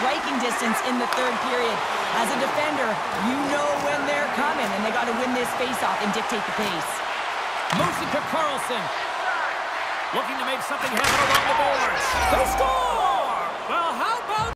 striking distance in the third period. As a defender, you know when they're coming, and they got to win this faceoff and dictate the pace. Moves it to Carlson. Looking to make something happen along the boards. They score! Well, how about